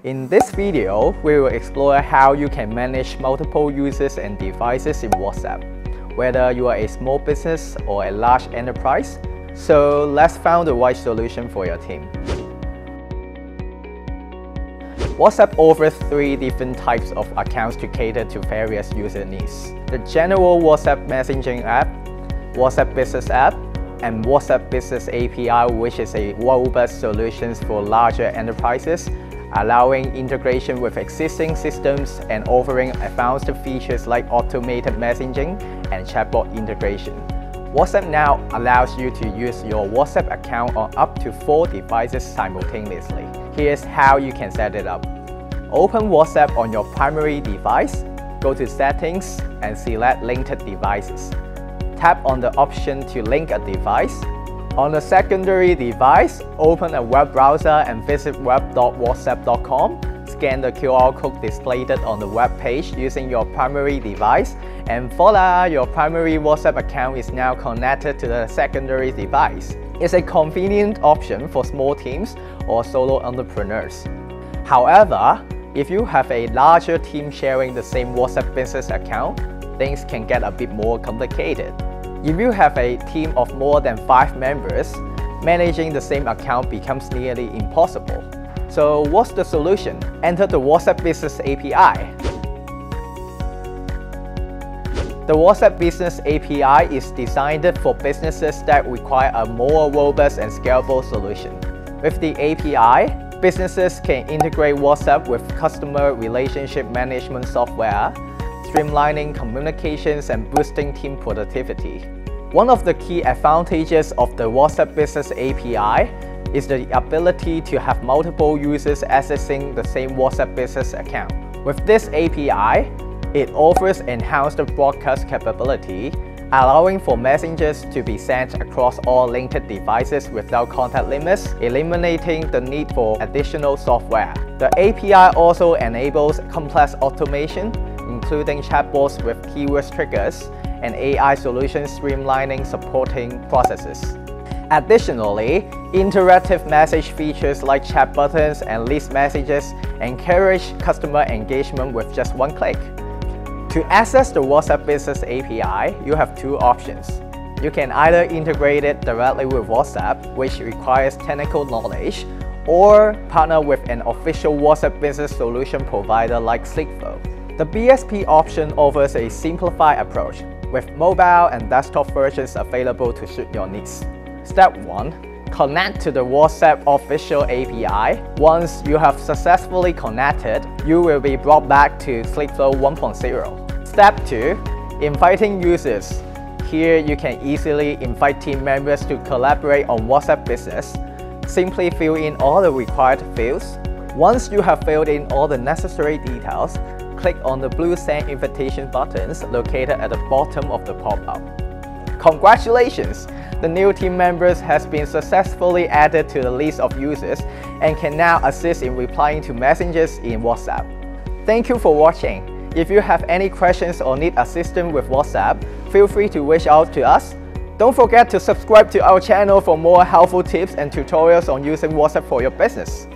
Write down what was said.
In this video, we will explore how you can manage multiple users and devices in WhatsApp, whether you are a small business or a large enterprise. So let's find the right solution for your team. WhatsApp offers 3 different types of accounts to cater to various user needs: the general WhatsApp messaging app, WhatsApp Business app, and WhatsApp Business API, which is a robust solution for larger enterprises, allowing integration with existing systems and offering advanced features like automated messaging and chatbot integration. WhatsApp now allows you to use your WhatsApp account on up to 4 devices simultaneously. Here's how you can set it up. Open WhatsApp on your primary device, go to Settings and select Linked Devices. Tap on the option to link a device. On the secondary device, open a web browser and visit web.whatsapp.com. Scan the QR code displayed on the web page using your primary device, and voila, your primary WhatsApp account is now connected to the secondary device. It's a convenient option for small teams or solo entrepreneurs. However, if you have a larger team sharing the same WhatsApp business account, things can get a bit more complicated. If you have a team of more than 5 members, managing the same account becomes nearly impossible. So what's the solution? Enter the WhatsApp Business API. The WhatsApp Business API is designed for businesses that require a more robust and scalable solution. With the API, businesses can integrate WhatsApp with customer relationship management software, streamlining communications and boosting team productivity. One of the key advantages of the WhatsApp Business API is the ability to have multiple users accessing the same WhatsApp Business account. With this API, it offers enhanced broadcast capability, allowing for messages to be sent across all linked devices without contact limits, eliminating the need for additional software. The API also enables complex automation, including chatbots with keyword triggers and AI solutions streamlining supporting processes. Additionally, interactive message features like chat buttons and list messages encourage customer engagement with just one click. To access the WhatsApp Business API, you have 2 options. You can either integrate it directly with WhatsApp, which requires technical knowledge, or partner with an official WhatsApp Business solution provider like SleekFlow. The BSP option offers a simplified approach, with mobile and desktop versions available to suit your needs. Step 1. Connect to the WhatsApp official API. Once you have successfully connected, you will be brought back to SleekFlow 1.0. Step 2. Inviting users. Here you can easily invite team members to collaborate on WhatsApp Business. Simply fill in all the required fields. Once you have filled in all the necessary details, click on the blue Send Invitation buttons located at the bottom of the pop-up. Congratulations! The new team members has been successfully added to the list of users and can now assist in replying to messages in WhatsApp. Thank you for watching. If you have any questions or need assistance with WhatsApp, feel free to reach out to us. Don't forget to subscribe to our channel for more helpful tips and tutorials on using WhatsApp for your business.